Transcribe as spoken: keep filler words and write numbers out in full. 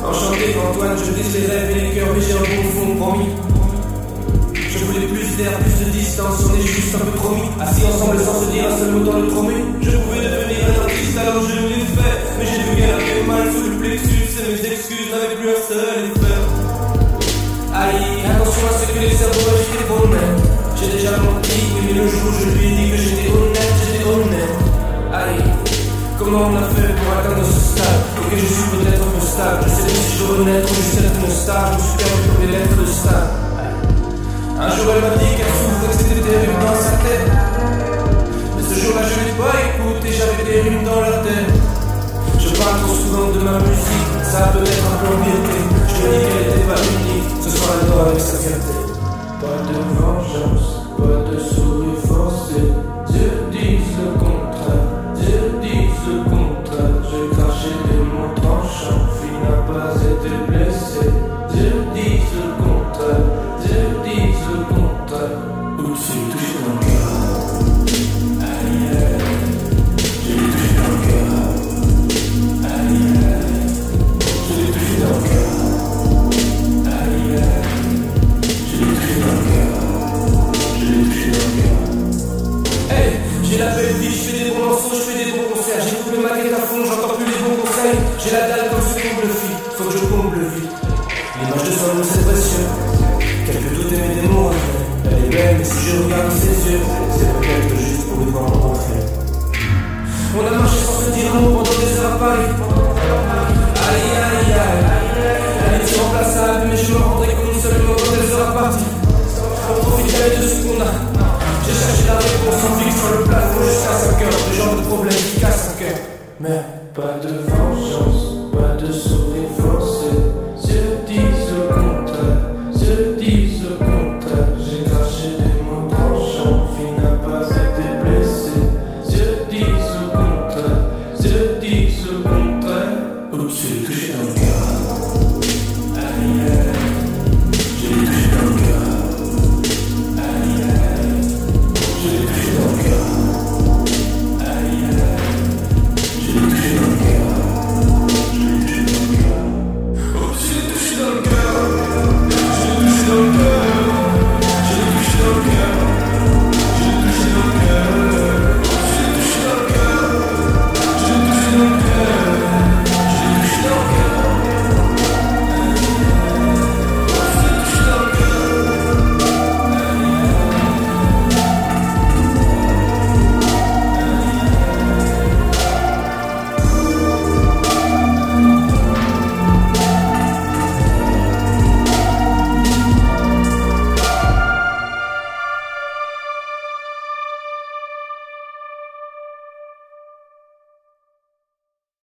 Enchanté Antoine, je brise les rêves et les cœurs, mais j'ai un bon fond promis. Je voulais plus d'air, plus de distance, on est juste un peu trop mis. Assis ensemble sans se dire un seul mot dans le tromé. Je pouvais devenir un artiste, alors je l'ai fait. Mais j'ai vu qu'elle avait mal sous le plexus, et mes excuses n'avaient plus un seul effet. Aïe, attention à ce que les cerveaux agitent pour le j'ai déjà menti, oui, mais le jour où je lui ai dit que j'étais honnête, j'étais honnête. Aïe, comment on a fait pour atteindre ce stade? Ok, je suis peut-être un peu stable, je sais pas si je dois renaître ou juste être une star, je me suis perdu comme les lettres de stade. Un jour elle m'a dit qu'elle souffrait, que c'était terrible dans sa tête. Mais ce jour-là je l'ai pas écouté, j'avais des rimes dans la tête. Je parle trop souvent de ma musique, ça a peut-être un peu empiété. Je me dis qu'elle était pas unique, ce soir elle dort avec sa fierté. Pas de vengeance, pas de sourire forcé. Dieu dit le contraire, Dieu dit le contraire. J'ai craché des mots tranchants, fille n'a pas été blessée. Dieu dit le contraire, Dieu dit le contraire. Au-dessus, touché dans le cœur. Aïe aïe, je l'ai touché dans le cœur. Aïe aïe, je l'ai touché dans le cœur. Aïe aïe. Hey, j'ai la belle vie, je fais des bons morceaux, je fais des bons concerts. J'écoute le maquette à fond, j'entends plus les bons conseils. J'ai la dalle comme ce comble fille, faut que je comble vite. L'image de son nom c'est précieux. Quelques doutes et mes démons reviennent. Elle est belle, mais si je regarde ses yeux, c'est peut-être juste pour une voir rencontrer. On a marché sans se dire un mot pendant des heures à Paris. Aïe aïe aïe, elle est irremplaçable, mais je me rendrai compte seulement quand elle sera partie. On profite jamais de ce qu'on a. J'ai cherché la réponse en fixe sur le plafond jusqu'à cinq heures. Le genre de problème qui casse un cœur. Mais pas de vengeance, pas de sourire.